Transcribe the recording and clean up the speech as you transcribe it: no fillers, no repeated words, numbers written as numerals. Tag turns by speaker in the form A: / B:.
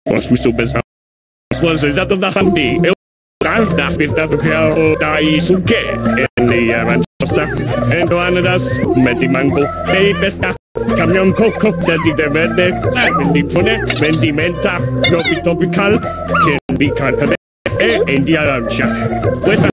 A: Posso pensare. Scusa, dato da Santi. E ora aspettato che ho dai Succhetti. E lei avanza. E non das. Metti manco. E pesca. Camion coco. Dentite verde. Vendipone. Vendimenta. Tropical. Che di carcade. E di arancia. Questa